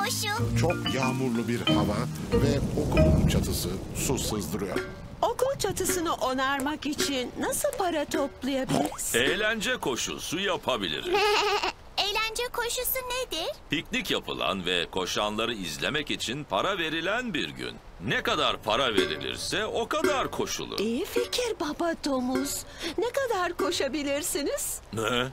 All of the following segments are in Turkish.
koşu. Çok yağmurlu bir hava ve okulun çatısı su sızdırıyor. Okul çatısını onarmak için nasıl para toplayabiliriz? Eğlence koşusu yapabiliriz. Eğlence koşusu nedir? Piknik yapılan ve koşanları izlemek için para verilen bir gün. Ne kadar para verilirse o kadar koşulur. İyi fikir baba domuz. Ne kadar koşabilirsiniz? Ne?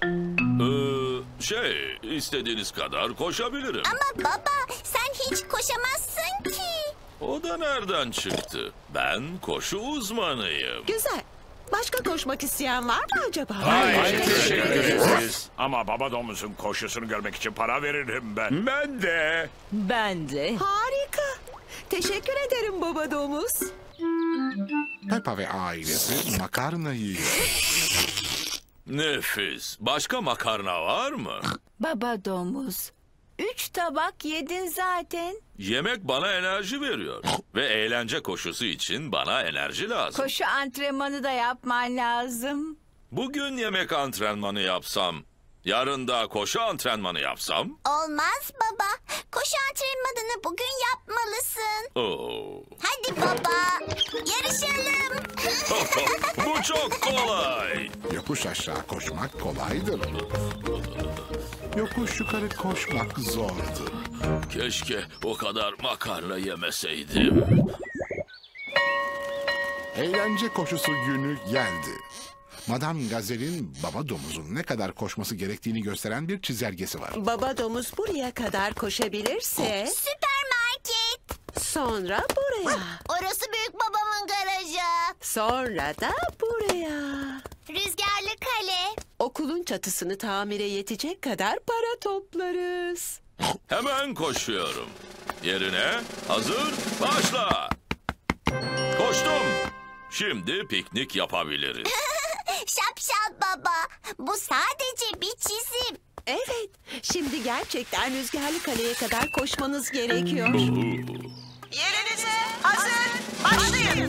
İstediğiniz kadar koşabilirim. Ama baba sen hiç koşamazsın ki. O da nereden çıktı? Ben koşu uzmanıyım. Güzel. Başka koşmak isteyen var mı acaba? Hayır, teşekkür ederiz. Ama baba domuzun koşusunu görmek için para veririm ben. Ben de. Ben de. Harika. Teşekkür ederim baba domuz. Peppa ve ailesi makarna yiyor. Nefis. Başka makarna var mı? Baba domuz. 3 tabak yedin zaten. Yemek bana enerji veriyor. Ve eğlence koşusu için bana enerji lazım. Koşu antrenmanı da yapman lazım. Bugün yemek antrenmanı yapsam, yarın da koşu antrenmanı yapsam. Olmaz baba. Koşu antrenmanını bugün yapmalısın. Oo. Hadi baba. Yarışalım. Bu çok kolay. Yokuş aşağı koşmak kolaydır. Yokuş yukarı koşmak zordur. Keşke o kadar makarna yemeseydim. Eğlence koşusu günü geldi. Madame Gazel'in baba domuzun ne kadar koşması gerektiğini gösteren bir çizelgesi var. Baba domuz buraya kadar koşabilirse Süpermarket. sonra buraya. Orası büyük babamın garajı. Sonra da buraya. Rüzgarlı kale. Okulun çatısını tamire yetecek kadar para toplarız. Hemen koşuyorum. Yerine hazır, başla. Koştum. Şimdi piknik yapabiliriz. Şapşal baba. Bu sadece bir çizim. Evet, şimdi gerçekten rüzgarlı kaleye kadar koşmanız gerekiyor. Yerinize hazır, başlayın.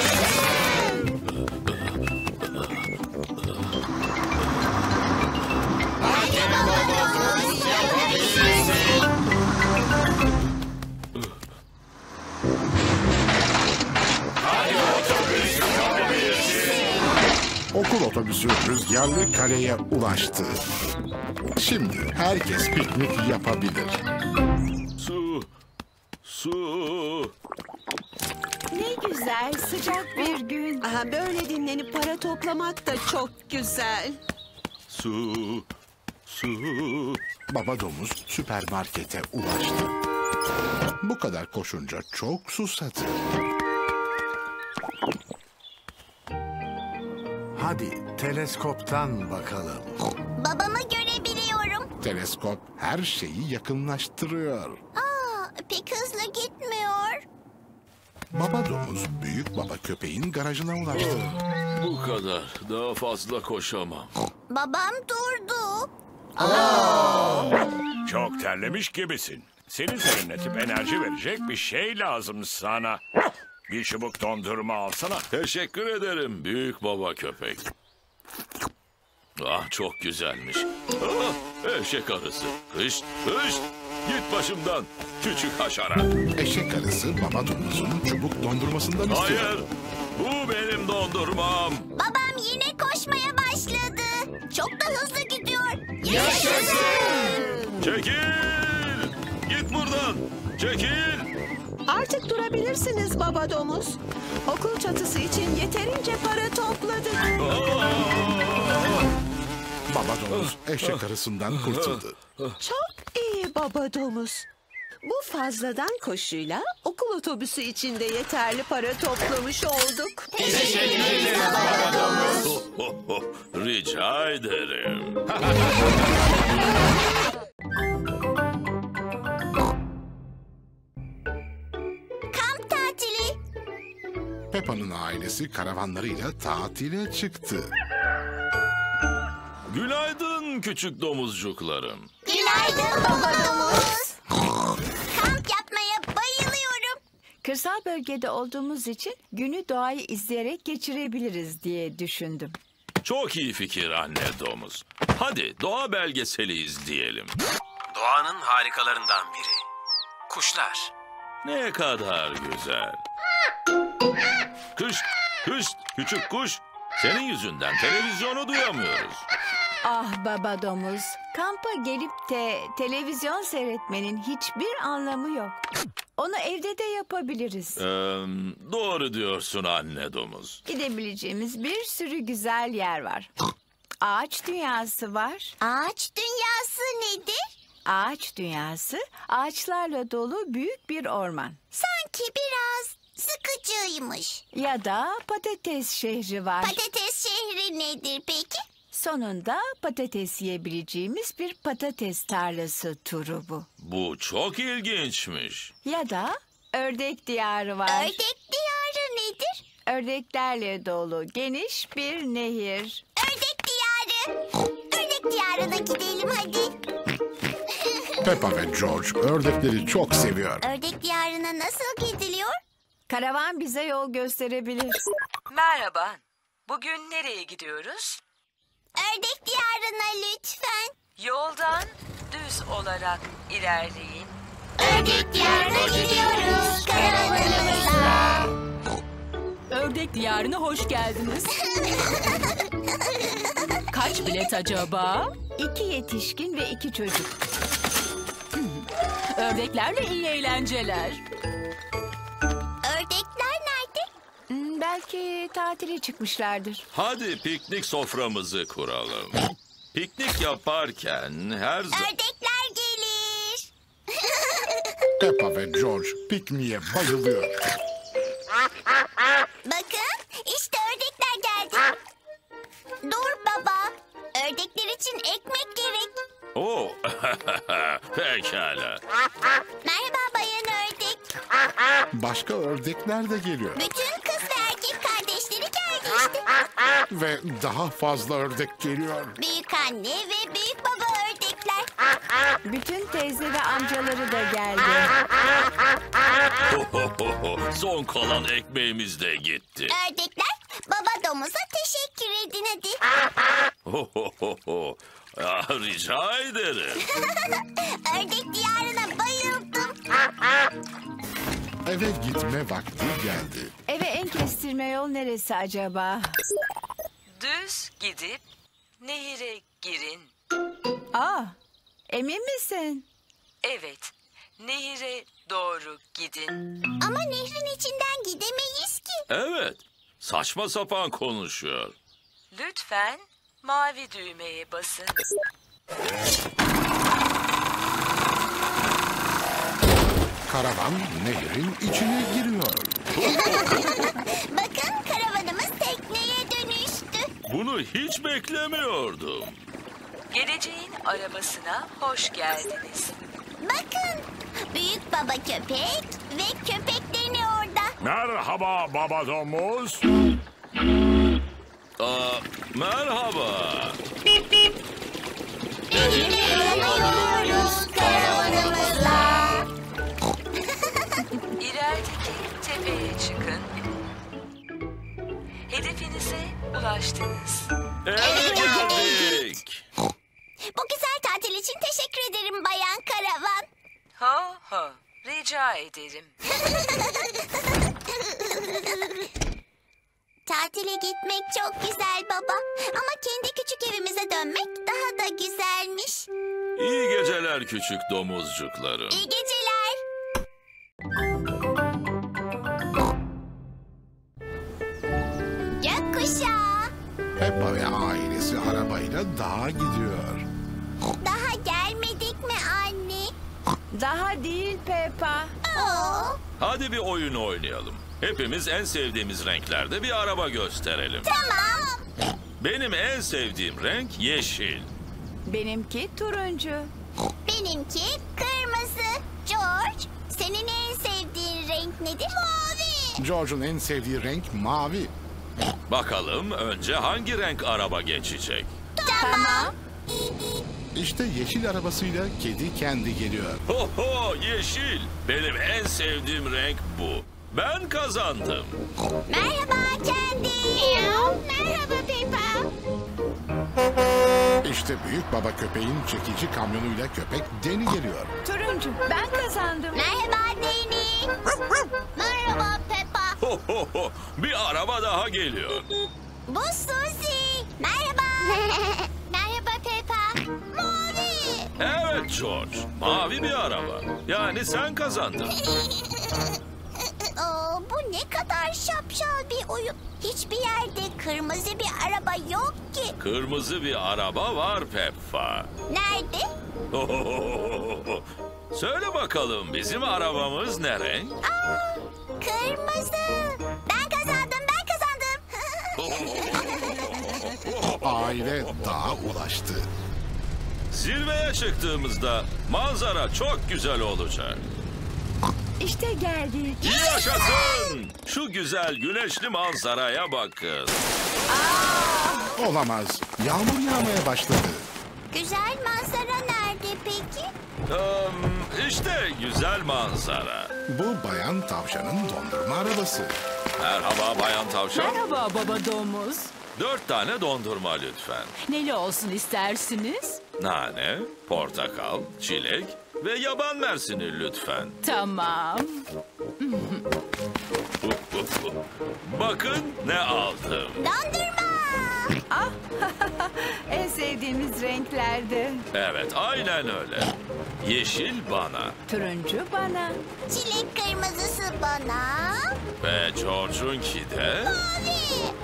Okul otobüsü rüzgarlı kaleye ulaştı. Şimdi herkes piknik yapabilir. Su. Ne güzel sıcak bir gün. Aha, böyle dinlenip para toplamak da çok güzel. Su. Baba domuz süpermarkete ulaştı. Bu kadar koşunca çok susadı. Hadi teleskoptan bakalım. Babamı görebiliyorum. Teleskop her şeyi yakınlaştırıyor. Pek hızlı gitmiyor. Baba domuz büyük baba köpeğin garajına ulaştı. Bu kadar. Daha fazla koşamam. Babam durdu. Çok terlemiş gibisin. Seni serinletip enerji verecek bir şey lazım sana. Bir çubuk dondurma alsana. Teşekkür ederim büyük baba köpek. Ah çok güzelmiş. Eşek arısı. Hışt. Git başımdan küçük haşerat. Eşek arısı baba domuzun çubuk dondurmasından istiyor. Hayır. Bu benim dondurmam. Babam yine koşmaya başladı. Çok da hızlı gidiyor. Çekil. Git buradan. Çekil. Artık durabilirsiniz baba domuz. Okul çatısı için yeterince para topladık. Baba domuz eşek arısından kurtuldu. Çok iyi baba domuz. Bu fazladan koşuyla okul otobüsü için de yeterli para toplamış olduk. Rica ederim. Kamp tatili. Peppa'nın ailesi karavanlarıyla tatile çıktı. Günaydın küçük domuzcuklarım. Günaydın baba domuz. Kamp yapmaya bayılıyorum. Kırsal bölgede olduğumuz için günü doğayı izleyerek geçirebiliriz diye düşündüm. Çok iyi fikir anne domuz. Hadi doğa belgeseli izleyelim. Doğanın harikalarından biri. Kuşlar. Ne kadar güzel. Kış, kış, küçük kuş. Senin yüzünden televizyonu duyamıyoruz. Ah baba domuz, kampa gelip de televizyon seyretmenin hiçbir anlamı yok. Onu evde de yapabiliriz. Doğru diyorsun anne domuz. Gidebileceğimiz bir sürü güzel yer var. Ağaç dünyası var. Ağaç dünyası nedir? Ağaç dünyası, ağaçlarla dolu büyük bir orman. Sanki biraz sıkıcıymış. Ya da patates şehri var. Patates şehri nedir peki? Sonunda patates yiyebileceğimiz bir patates tarlası turu bu. Bu çok ilginçmiş. Ya da ördek diyarı var. Ördek diyarı nedir? Ördeklerle dolu geniş bir nehir. Ördek diyarı. Ördek diyarına gidelim hadi. Peppa ve George ördekleri çok seviyor. Ördek diyarına nasıl gidiliyor? Karavan bize yol gösterebilir. Merhaba. Bugün nereye gidiyoruz? Ördek diyarına lütfen. Yoldan düz olarak ilerleyin. Ördek diyarına gidiyoruz karavanımızla. Ördek diyarına hoş geldiniz. Kaç bilet acaba? 2 yetişkin ve 2 çocuk. Ördeklerle iyi eğlenceler. Ördekler nerede? Belki tatile çıkmışlardır. Hadi piknik soframızı kuralım. Piknik yaparken her zaman... Ördekler gelir. Peppa ve George pikniğe bayılıyor. Bakın işte ördekler geldi. Dur baba. Ördekler için ekmek gerek. Oo, pekala. Merhaba bayan ördek. Başka ördekler de geliyor. Bütün kız ve erkek kardeşleri geldi işte. Ve daha fazla ördek geliyor. Büyük anne ve büyük baba ördekler. Bütün teyze ve amcaları da geldi. Son kalan ekmeğimiz de gitti. Ördekler baba domuza teşekkür edin hadi. Rica ederim. Ördek diyarına bayıldım. Eve gitme vakti geldi. Eve en kestirme yol neresi acaba? Düz gidip nehire girin. Emin misin? Evet, nehire doğru gidin. Ama nehrin içinden gidemeyiz ki. Evet, saçma sapan konuşuyor. Lütfen mavi düğmeye basın. Karavan nehrin içine giriyor. Bakın karavanımız tekneye dönüştü. Bunu hiç beklemiyordum. Geleceğin arabasına hoş geldiniz. Bakın büyük baba köpek ve köpeklerini orada. Merhaba baba domuz. Merhaba. Yanıyoruz karavanımızla. İlerideki tepeye çıkın. Hedefinize ulaştınız. Eve geldik. Bu güzel tatil için teşekkür ederim bayan karavan. Ho ho, rica ederim. Tatile gitmek çok güzel baba. Ama kendi küçük evimize dönmek daha da güzelmiş. İyi geceler küçük domuzcuklarım. İyi geceler. Gökkuşağı. Peppa ve ailesi arabayla dağa gidiyor. Daha gelmedik mi anne? Daha değil Peppa. Oo, Hadi bir oyun oynayalım. Hepimiz en sevdiğimiz renklerde bir araba gösterelim. tamam. Benim en sevdiğim renk yeşil. Benimki turuncu. Benimki kırmızı. George, senin en sevdiğin renk nedir? Mavi. George'un en sevdiği renk mavi. Bakalım önce hangi renk araba geçecek? Tamam. İşte yeşil arabasıyla kedi kendi geliyor. Ho ho, yeşil. Benim en sevdiğim renk bu. Ben kazandım. Merhaba Kendi. Merhaba Peppa. İşte büyük baba köpeğin çekici kamyonuyla köpek Deni geliyor. Turuncu, ben kazandım. Merhaba Deni. Merhaba Peppa. Ho, ho, ho. Bir araba daha geliyor. Bu Suzy. Merhaba. Merhaba Peppa. Mavi. Evet George, mavi bir araba. Yani sen kazandın. Bu ne kadar şapşal bir oyun. Hiçbir yerde kırmızı bir araba yok ki. Kırmızı bir araba var Peppa. Nerede? Söyle bakalım bizim arabamız ne renk? Kırmızı. Ben kazandım, ben kazandım. Aile dağa ulaştı. Zirveye çıktığımızda manzara çok güzel olacak. İşte geldik. Yaşasın! Şu güzel güneşli manzaraya bakın. Olamaz. Yağmur yağmaya başladı. Güzel manzara nerede peki? İşte güzel manzara. Bu bayan tavşanın dondurma arabası. Merhaba Bayan Tavşan. Merhaba baba domuz. 4 tane dondurma lütfen. Neli olsun istersiniz? Nane, portakal, çilek ve yaban mersini lütfen. Tamam. Bakın ne aldım. Dondurma. En sevdiğimiz renklerde. Evet, aynen öyle. Yeşil bana Turuncu bana. Çilek kırmızısı bana. ve George'unki de... Mavi.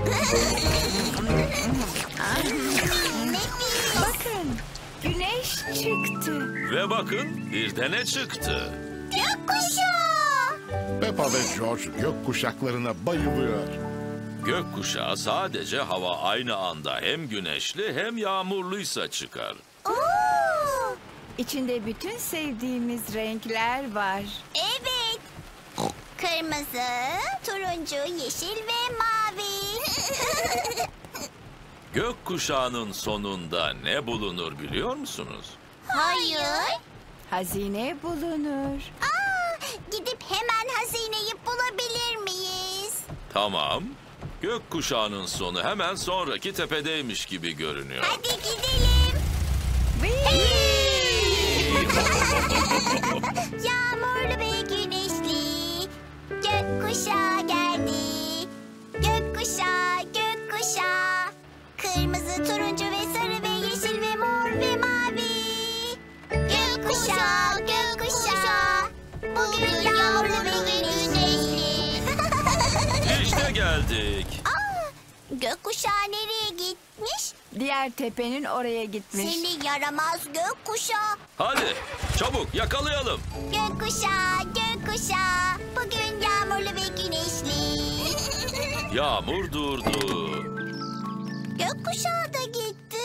Nefis. Bakın, güneş çıktı. Ve bakın bir de ne çıktı. Gökkuşağı. Peppa ve George gök kuşaklarına bayılıyor. Gökkuşağı sadece hava aynı anda hem güneşli hem yağmurluysa çıkar. Oo. İçinde bütün sevdiğimiz renkler var. Evet. Kırmızı, turuncu, yeşil ve mavi. Gökkuşağının sonunda ne bulunur biliyor musunuz? Hayır. Hazine bulunur. Gidip hemen hazineyi bulabilir miyiz? Tamam. Gökkuşağının sonu hemen sonraki tepedeymiş gibi görünüyor. Hadi gidelim. Yağmurlu ve güneşli gökkuşağı geldi. Gökkuşağı, gökkuşağı. Kırmızı, turuncu ve sarı ve yeşil ve mor ve mavi. Gökkuşağı, gökkuşağı. Bugün yağmurlu ve güneşli. İşte geldik. Gökkuşağı nereye gitmiş? Diğer tepenin oraya gitmiş. Seni yaramaz gökkuşağı. Hadi çabuk yakalayalım. Gökkuşağı, gökkuşağı. Bugün yağmurlu ve güneşli. Yağmur durdu. Gökkuşağı da gitti.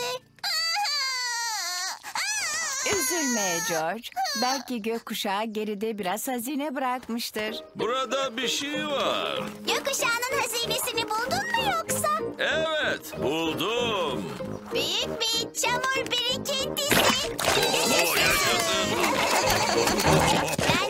Üzülme George. Belki gökkuşağı geride biraz hazine bırakmıştır. Burada bir şey var. Gökkuşağının hazinesini buldun mu yoksa? Evet, buldum. Büyük bir çamur birikintisi. Oo, yaşasın. Ben